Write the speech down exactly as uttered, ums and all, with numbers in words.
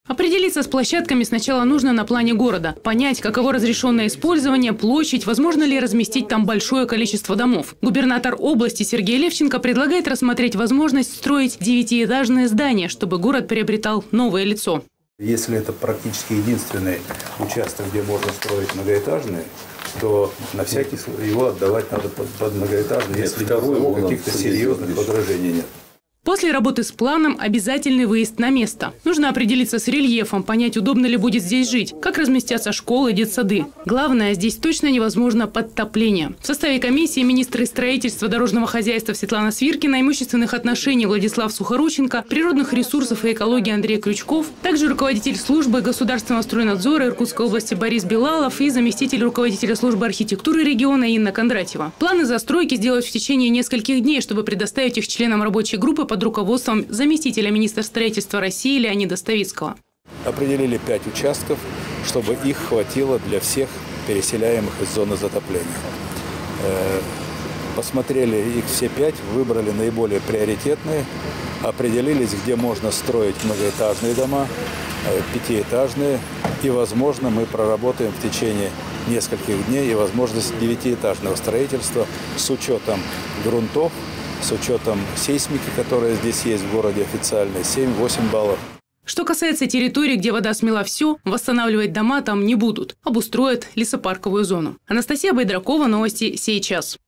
Определиться с площадками сначала нужно на плане города. Понять, каково разрешенное использование, площадь, возможно ли разместить там большое количество домов. Губернатор области Сергей Левченко предлагает рассмотреть возможность строить девятиэтажные здания, чтобы город приобретал новое лицо. Если это практически единственный участок, где можно строить многоэтажные, то на всякий случай его отдавать надо под, под многоэтажный, если каких-то серьезных возражений нет. После работы с планом обязательный выезд на место. Нужно определиться с рельефом, понять, удобно ли будет здесь жить, как разместятся школы, детсады. Главное, здесь точно невозможно подтопление. В составе комиссии министры строительства, дорожного хозяйства Светлана Свиркина, имущественных отношений Владислав Сухорученко, природных ресурсов и экологии Андрей Крючков, также руководитель службы государственного стройнадзора Иркутской области Борис Белалов и заместитель руководителя службы архитектуры региона Инна Кондратьева. Планы застройки сделают в течение нескольких дней, чтобы предоставить их членам рабочей группы под руководством заместителя министра строительства России Леонида Ставицкого. Определили пять участков, чтобы их хватило для всех переселяемых из зоны затопления. Посмотрели их все пять, выбрали наиболее приоритетные, определились, где можно строить многоэтажные дома, пятиэтажные. И, возможно, мы проработаем в течение нескольких дней и возможность девятиэтажного строительства с учетом грунтов, с учетом сейсмики, которая здесь есть в городе официальной, семь-восемь баллов. Что касается территории, где вода смела все, восстанавливать дома там не будут. Обустроят лесопарковую зону. Анастасия Байдракова, новости сейчас.